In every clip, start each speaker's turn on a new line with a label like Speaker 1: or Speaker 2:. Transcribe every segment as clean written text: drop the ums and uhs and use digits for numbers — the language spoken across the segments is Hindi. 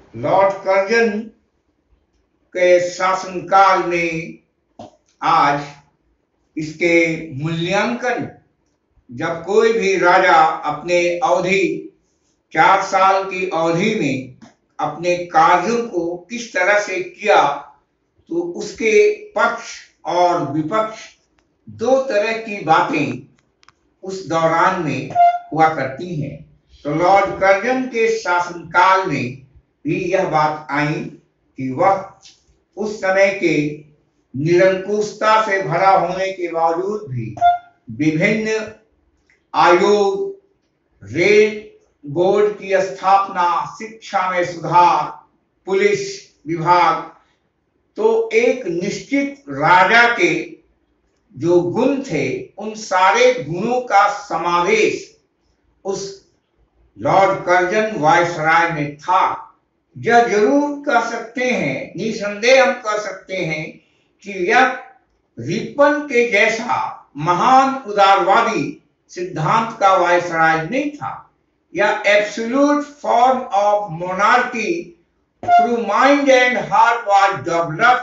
Speaker 1: लॉर्ड कर्जन के शासनकाल में आज इसके मूल्यांकन, जब कोई भी राजा अपने अवधि 4 साल की अवधि में अपने कार्यों को किस तरह से किया, तो उसके पक्ष और विपक्ष दो तरह की बातें उस दौरान में हुआ करती हैं। तो लॉर्ड कर्जन के शासनकाल में भी यह बात आई कि वह उस समय के निरंकुशता से भरा होने के बावजूद भी विभिन्न आयोग, रेल बोर्ड की स्थापना, शिक्षा में सुधार, पुलिस विभाग, तो एक निश्चित राजा के जो गुण थे उन सारे गुणों का समावेश उस लॉर्ड कर्जन वायसराय में था। यह जरूर कह सकते हैं, निसंदेह हम कह सकते हैं कि यह रिपन के जैसा महान उदारवादी सिद्धांत का वायसराय नहीं था। यह absolute form of monarchy through mind and heart was developed.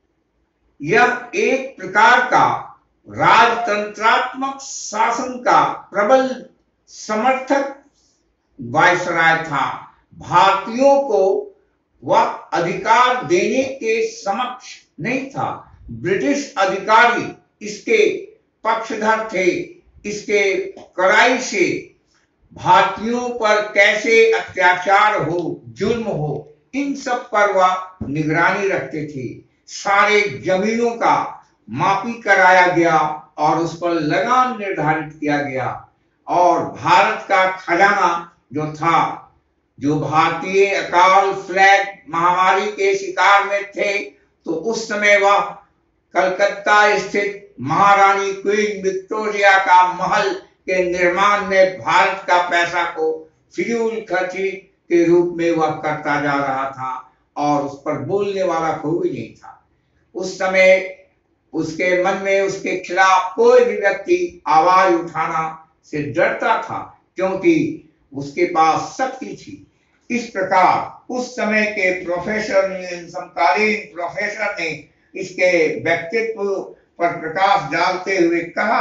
Speaker 1: यह एक प्रकार का राजतंत्रात्मक शासन का प्रबल समर्थक वायसराय था। भारतीयों को वह अधिकार देने के समक्ष नहीं था। ब्रिटिश अधिकारी इसके पक्षधर थे। इसके कड़ाई से भारतीयों पर कैसे अत्याचार हो, जुल्म हो, इन सब पर वह निगरानी रखते थे। सारे जमीनों का मापी कराया गया और उस पर लगान निर्धारित किया गया। और भारत का खजाना जो था, जो भारतीय अकाल फ्लैग महामारी के शिकार में थे, तो उस समय वह कलकत्ता स्थित महारानी क्वीन विक्टोरिया का महल के निर्माण में भारत का पैसा को फिजूल खर्ची के रूप में वह करता जा रहा था और उस पर बोलने वाला कोई नहीं था। उस समय उसके मन में उसके खिलाफ कोई भी व्यक्ति आवाज उठाना से डरता था, क्योंकि उसके पास शक्ति थी। इस प्रकार उस समय के प्रोफेसर ने, समकालीन प्रोफेसर ने इसके व्यक्तित्व पर प्रकाश डालते हुए कहा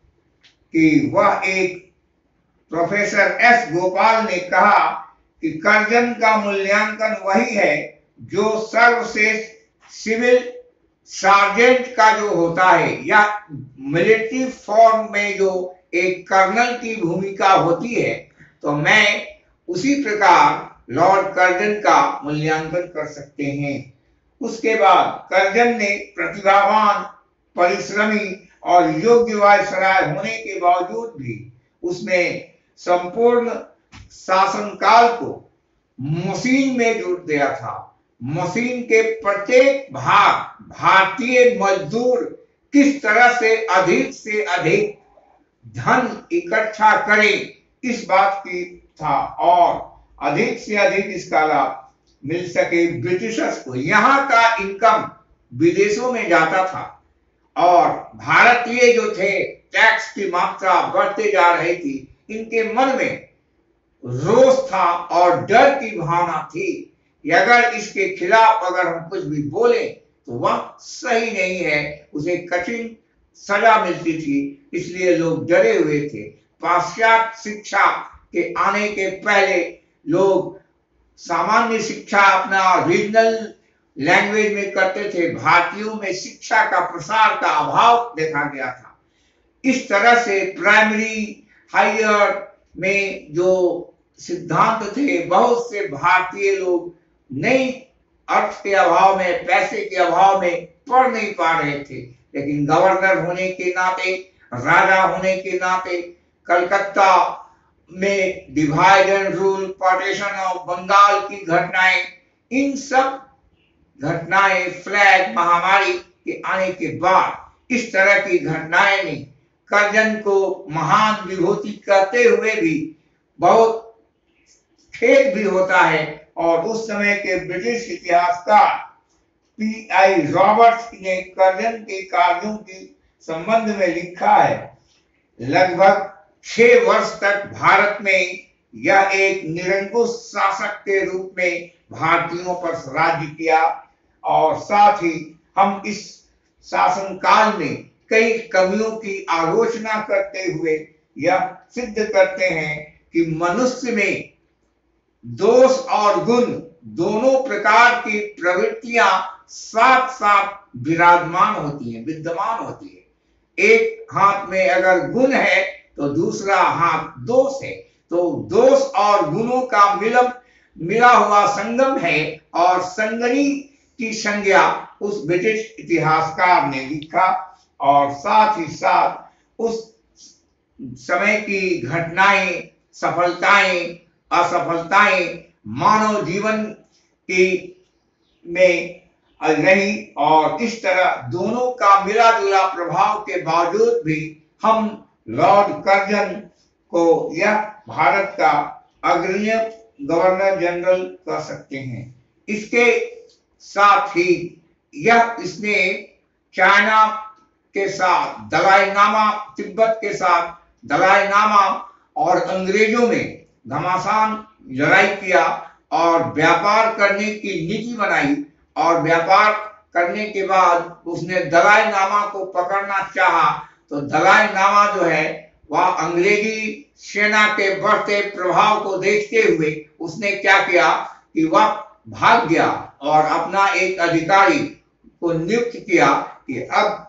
Speaker 1: कि वह एक प्रोफेसर एस गोपाल ने कहा कि कर्जन का मूल्यांकन वही है जो सर्वश्रेष्ठ सिविल सार्जेंट का जो होता है, या मिलिट्री फॉर्म में जो एक कर्नल की भूमिका होती है, तो मैं उसी प्रकार लॉर्ड कर्जन का मूल्यांकन कर सकते हैं। उसके बाद कर्जन ने प्रतिभावान, परिश्रमी और योग्य वायसराय होने के बावजूद भी उसमें संपूर्ण शासनकाल को मशीन में जोड़ दिया था। मशीन के प्रत्येक भाग भारतीय मजदूर किस तरह से अधिक धन इकट्ठा करें, इस बात की था, और अधिक से अधिक इसका लाभ मिल सके ब्रिटिशर्स को। यहाँ का इनकम विदेशों में जाता था और भारतीय जो थे, टैक्स की मात्रा बढ़ते जा रही थी। इनके मन में रोष था और डर की भावना थी कि अगर इसके खिलाफ अगर हम कुछ भी बोले तो वह सही नहीं है, उसे कठिन सजा मिलती थी। इसलिए लोग डरे हुए थे। पाश्चात्य शिक्षा के आने के पहले लोग सामान्य शिक्षा अपना रीजनल लैंग्वेज में करते थे। भारतीयों में शिक्षा का प्रसार का अभाव देखा गया था। इस तरह से प्राइमरी हायर में जो सिद्धांत थे, बहुत से भारतीय लोग नई अर्थ के अभाव में, पैसे के अभाव में पढ़ नहीं पा रहे थे। लेकिन गवर्नर होने के नाते, राजा होने के नाते, कलकत्ता में divide and rule, partition of Bengal की घटनाएं, इन सब घटनाएं फ्लैग महामारी के आने के बाद इस तरह की घटनाएं ने कर्जन को महान विभूति कहते हुए भी बहुत खेद भी होता है। और उस समय के ब्रिटिश इतिहासकार पी.आई. रॉबर्ट्स ने कर्जन के कार्यों के संबंध में लिखा है, लगभग 6 वर्ष तक भारत में यह एक निरंकुश शासक के रूप में भारतीयों पर राज्य किया और साथ ही हम इस शासनकाल में कई कमियों की आलोचना करते हुए यह सिद्ध करते हैं कि मनुष्य में दोष और गुण दोनों प्रकार की प्रवृत्तियां साथ साथ विराजमान होती हैं, विद्यमान होती है। एक हाथ में अगर गुण है तो दूसरा हाथ दोष है, तो दोष और गुणों का मिला हुआ संगम है और संगनी की संज्ञा उस ब्रिटिश इतिहासकार ने लिखा और साथ ही साथ उस समय की घटनाएं, सफलताएं, असफलताएं मानव जीवन की में रही और इस तरह दोनों का मिला जुला प्रभाव के बावजूद भी हम लॉर्ड कर्जन को यह भारत का अग्रणी गवर्नर जनरल कह सकते हैं। इसके साथ ही इसने चाइना के साथ दलाई लामा, तिब्बत के साथ दलाई लामा और अंग्रेजों में घमासान लड़ाई किया और व्यापार करने की नीति बनाई और व्यापार करने के बाद उसने दलाई लामा को पकड़ना चाहा तो दलाई लामा जो है वह अंग्रेजी सेना के बढ़ते प्रभाव को देखते हुए उसने क्या किया कि वह भाग गया और अपना एक अधिकारी को नियुक्त किया कि अब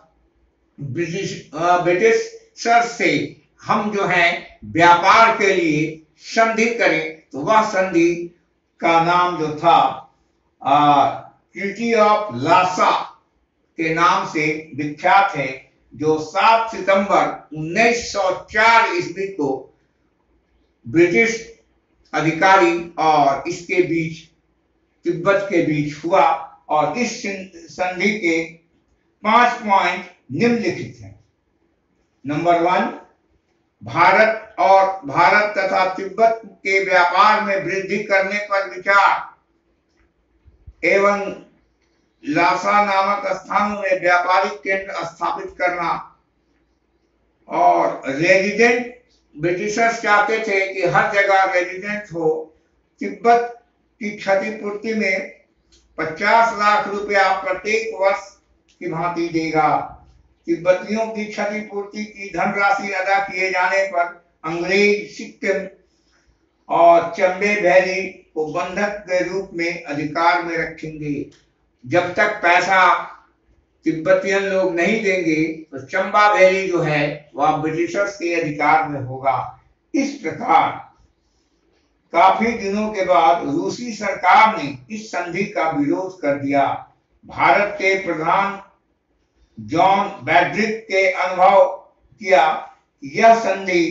Speaker 1: ब्रिटिशर से हम जो है व्यापार के लिए संधि करें। तो वह संधि का नाम जो था ट्रीटी ऑफ लासा के नाम से विख्यात है, जो 7 सितंबर 1904 ईस्वी को ब्रिटिश अधिकारी और इसके बीच, तिब्बत के बीच हुआ और इस संधि के 5 पॉइंट निम्नलिखित हैं। नंबर 1, भारत तथा तिब्बत के व्यापार में वृद्धि करने पर विचार एवं लासा नामक स्थानों में व्यापारिक केंद्र स्थापित करना और रेजिडेंट, ब्रिटिशर्स चाहते थे कि हर जगह रेजिडेंट हो। तिब्बत की क्षतिपूर्ति में 50 लाख रुपया प्रत्येक वर्ष की भांति देगा। तिब्बतियों की क्षतिपूर्ति की धनराशि अदा किए जाने पर अंग्रेज सिक्किम और चंबे वैली को बंधक के रूप में अधिकार में रखेंगे। जब तक पैसा तिब्बतियन लोग नहीं देंगे तो चंबा वैली जो है वह ब्रिटिशर्स के अधिकार में होगा। इस प्रकार काफी दिनों के बाद रूसी सरकार ने इस संधि का विरोध कर दिया। भारत के प्रधान जॉन बैड्रिक के अनुभव किया यह संधि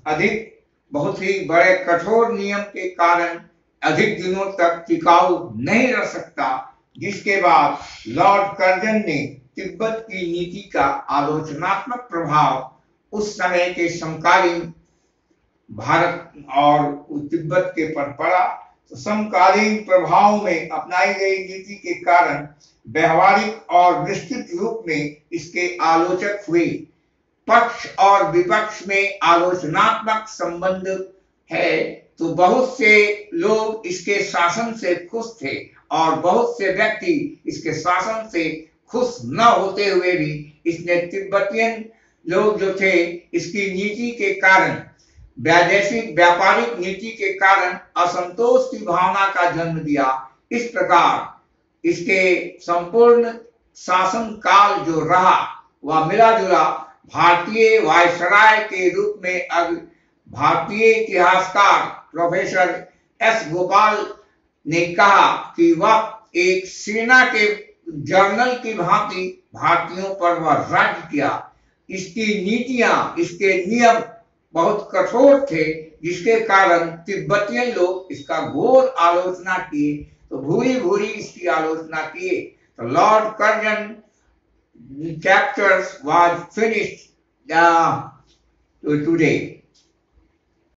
Speaker 1: बहुत ही बड़े कठोर नियम के कारण अधिक दिनों तक टिकाऊ नहीं रह सकता, जिसके बाद लॉर्ड कर्जन ने तिब्बत की नीति का आलोचनात्मक प्रभाव उस समय के समकालीन भारत और तिब्बत के पर पड़ा। तो समकालीन प्रभाव में अपनाई गई नीति के कारण व्यवहारिक और विस्तृत रूप में इसके आलोचक हुए। पक्ष और विपक्ष में आलोचनात्मक संबंध है, तो बहुत से लोग इसके शासन से खुश थे और बहुत से व्यक्ति इसके शासन से खुश न होते हुए भी इसने तिब्बतियन लोग जो थे इसकी नीति के कारण, वैदेशिक व्यापारिक नीति के कारण असंतोष की भावना का जन्म दिया। इस प्रकार इसके संपूर्ण शासन काल जो रहा वह मिला जुला भारतीय वायसराय के रूप में भारतीय इतिहासकार प्रोफेसर एस गोपाल ने कहा कि वह एक सेना के जनरल की भांति भारतीयों पर वह राज्य किया। इसकी नीतियां, इसके नियम बहुत कठोर थे, जिसके कारण तिब्बतियन लोग इसका घोर आलोचना किए, तो भूरी भूरी इसकी आलोचना किए। तो Lord Curzon chapters was finished today.